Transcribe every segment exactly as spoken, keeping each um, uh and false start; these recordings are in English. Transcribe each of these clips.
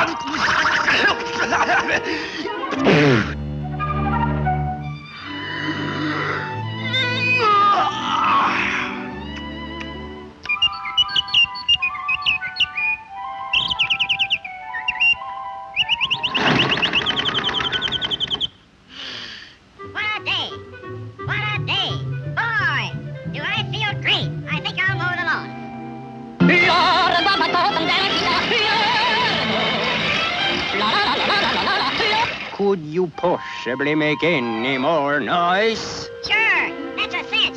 Could you possibly make any more noise? Sure, that's a cinch.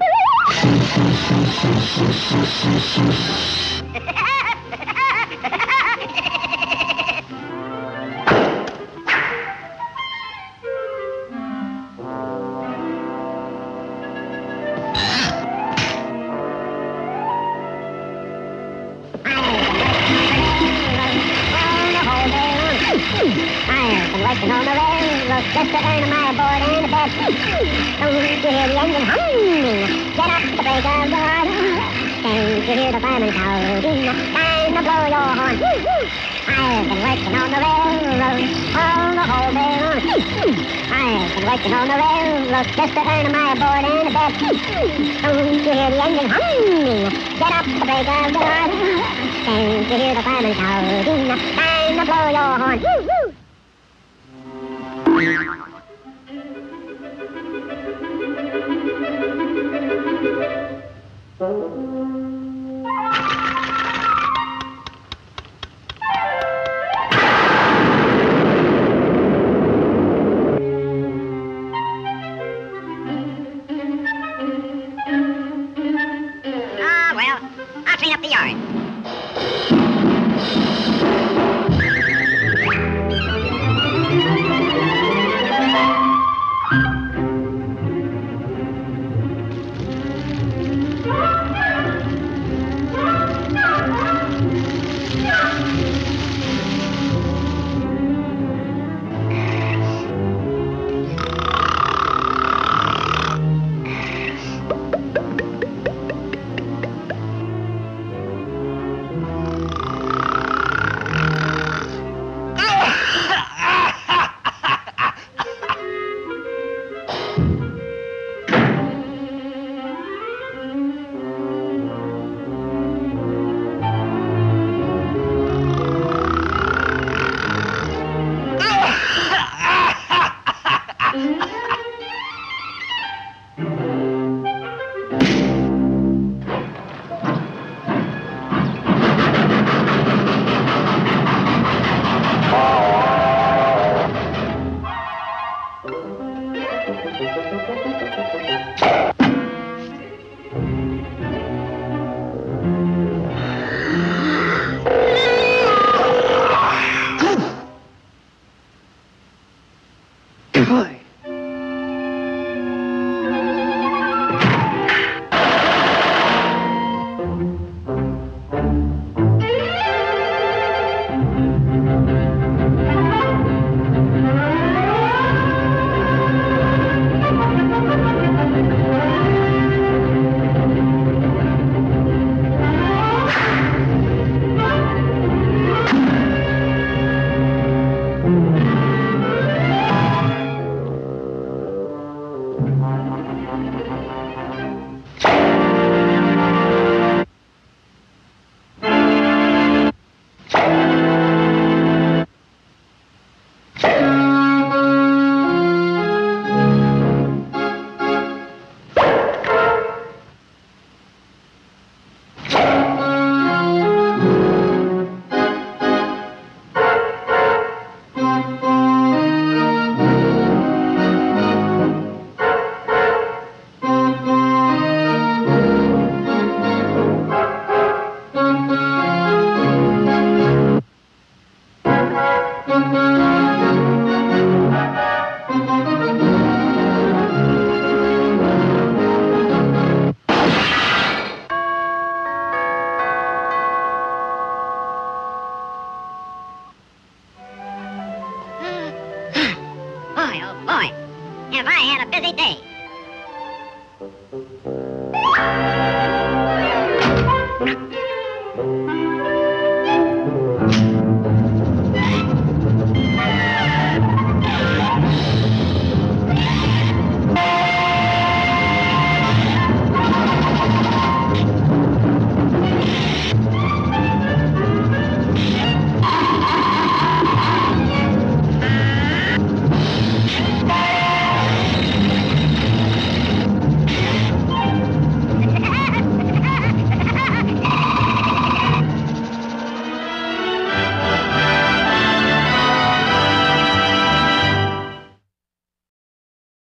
I've been working on the railroad just to earn my board and a bed. Don't you hear the engine humming? Get up the break of dawn. Can't you hear the fireman shouting? Time to blow your horn. I've been working on the railroad all the whole day long. I've been working on the railroad just to earn my board and a bed. Don't you hear the engine humming? Get up the break of dawn. Can't you hear the fireman shouting? Time to blow your horn. Ah, well, I'll clean up the yard. Boy, oh boy, have I had a busy day.